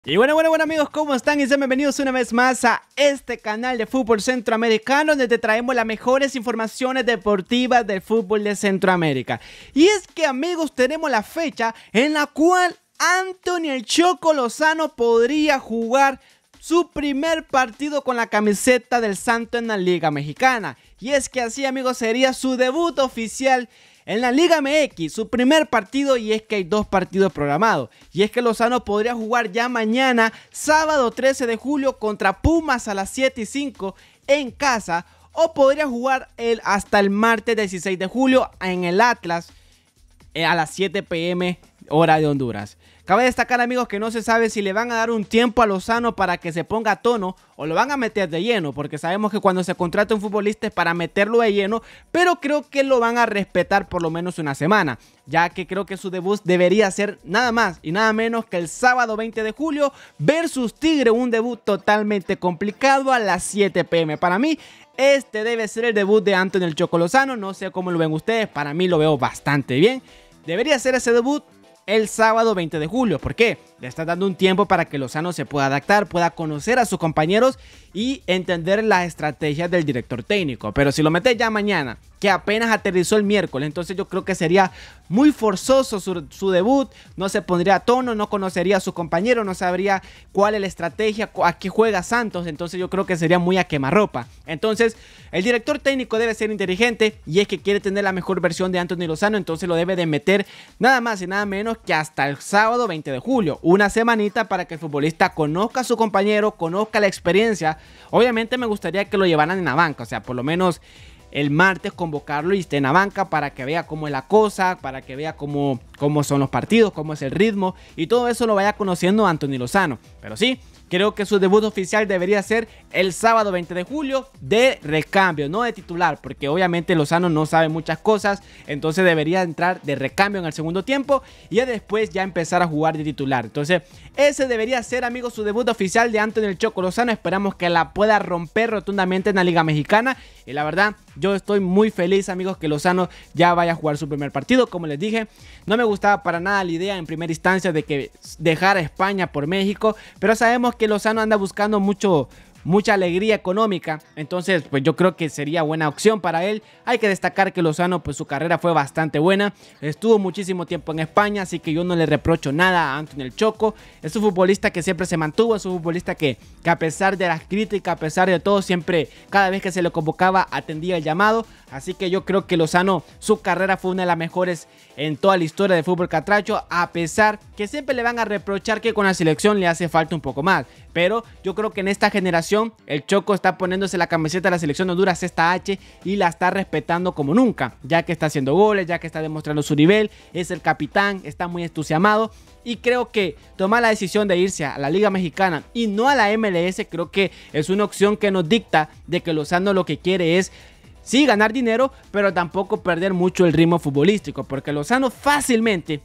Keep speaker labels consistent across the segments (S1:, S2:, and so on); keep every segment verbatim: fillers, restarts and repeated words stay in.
S1: Y bueno, bueno, bueno amigos, ¿cómo están? Y sean bienvenidos una vez más a este canal de fútbol centroamericano, donde te traemos las mejores informaciones deportivas del fútbol de Centroamérica. Y es que amigos, tenemos la fecha en la cual Anthony El Choco Lozano podría jugar su primer partido con la camiseta del Santo en la Liga Mexicana. Y es que así amigos, sería su debut oficial en la Liga M X, su primer partido, y es que hay dos partidos programados. Y es que Lozano podría jugar ya mañana, sábado trece de julio, contra Pumas a las siete y cinco en casa. O podría jugar el, hasta el martes dieciséis de julio en el Atlas eh, a las siete pe eme hora de Honduras. Cabe destacar amigos que no se sabe si le van a dar un tiempo a Lozano para que se ponga a tono o lo van a meter de lleno, porque sabemos que cuando se contrata un futbolista es para meterlo de lleno, pero creo que lo van a respetar por lo menos una semana, ya que creo que su debut debería ser nada más y nada menos que el sábado veinte de julio versus Tigre, un debut totalmente complicado a las siete pe eme. Para mí este debe ser el debut de Anthony El Choco Lozano, no sé cómo lo ven ustedes, para mí lo veo bastante bien. Debería ser ese debut el sábado veinte de julio. ¿Por qué? Le está dando un tiempo para que Lozano se pueda adaptar, pueda conocer a sus compañeros y entender las estrategias del director técnico. Pero si lo mete ya mañana, que apenas aterrizó el miércoles, entonces yo creo que sería muy forzoso su, su debut. No se pondría a tono, no conocería a sus compañeros, no sabría cuál es la estrategia, a qué juega Santos. Entonces yo creo que sería muy a quemarropa. Entonces el director técnico debe ser inteligente, y es que quiere tener la mejor versión de Anthony Lozano, entonces lo debe de meter nada más y nada menos que hasta el sábado veinte de julio. Una semanita para que el futbolista conozca a su compañero, conozca la experiencia. Obviamente me gustaría que lo llevaran en la banca, o sea, por lo menos el martes convocarlo y esté en la banca para que vea cómo es la cosa, para que vea cómo, cómo son los partidos, cómo es el ritmo, y todo eso lo vaya conociendo Anthony Lozano. Pero sí, creo que su debut oficial debería ser el sábado veinte de julio de recambio, no de titular, porque obviamente Lozano no sabe muchas cosas, entonces debería entrar de recambio en el segundo tiempo y ya después ya empezar a jugar de titular. Entonces ese debería ser amigos su debut oficial de Anthony El Choco Lozano. Esperamos que la pueda romper rotundamente en la Liga Mexicana, y la verdad yo estoy muy feliz amigos que Lozano ya vaya a jugar su primer partido. Como les dije, no me gustaba para nada la idea en primera instancia de que dejara España por México, pero sabemos que Lozano anda buscando mucho mucha alegría económica, entonces pues yo creo que sería buena opción para él. Hay que destacar que Lozano pues su carrera fue bastante buena, estuvo muchísimo tiempo en España, así que yo no le reprocho nada a Anthony El Choco. Es un futbolista que siempre se mantuvo, es un futbolista que, que a pesar de las críticas, a pesar de todo, siempre cada vez que se le convocaba atendía el llamado. Así que yo creo que Lozano, su carrera fue una de las mejores en toda la historia del fútbol catracho, a pesar que siempre le van a reprochar que con la selección le hace falta un poco más. Pero yo creo que en esta generación el Choco está poniéndose la camiseta de la selección de Honduras, esta H, y la está respetando como nunca, ya que está haciendo goles, ya que está demostrando su nivel, es el capitán, está muy entusiasmado. Y creo que tomar la decisión de irse a la Liga Mexicana y no a la eme ele ese, creo que es una opción que nos dicta de que Lozano lo que quiere es sí ganar dinero, pero tampoco perder mucho el ritmo futbolístico, porque Lozano fácilmente,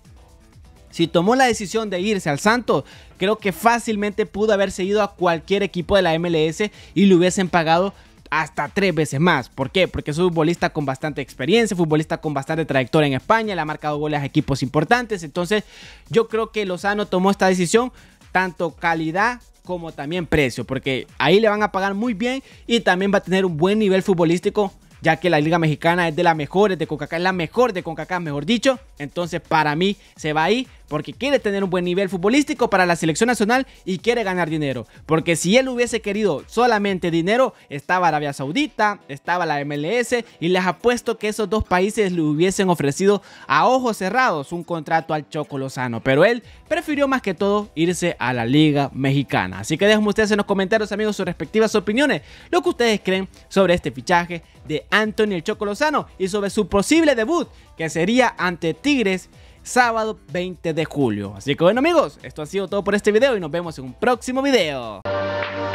S1: si tomó la decisión de irse al Santos, creo que fácilmente pudo haberse ido a cualquier equipo de la eme ele ese y le hubiesen pagado hasta tres veces más. ¿Por qué? Porque es un futbolista con bastante experiencia, futbolista con bastante trayectoria en España, le ha marcado goles a equipos importantes. Entonces yo creo que Lozano tomó esta decisión, tanto calidad como también precio, porque ahí le van a pagar muy bien y también va a tener un buen nivel futbolístico, ya que la Liga Mexicana es de las mejores de CONCACAF, es la mejor de CONCACAF, mejor dicho. Entonces para mí se va ahí porque quiere tener un buen nivel futbolístico para la selección nacional y quiere ganar dinero. Porque si él hubiese querido solamente dinero, estaba Arabia Saudita, estaba la eme ele ese, y les apuesto que esos dos países le hubiesen ofrecido a ojos cerrados un contrato al Choco Lozano. Pero él prefirió más que todo irse a la Liga Mexicana. Así que déjenme ustedes en los comentarios amigos sus respectivas opiniones, lo que ustedes creen sobre este fichaje de Anthony El Choco Lozano y sobre su posible debut, que sería ante Tigres sábado veinte de julio. Así que bueno amigos, esto ha sido todo por este video y nos vemos en un próximo video.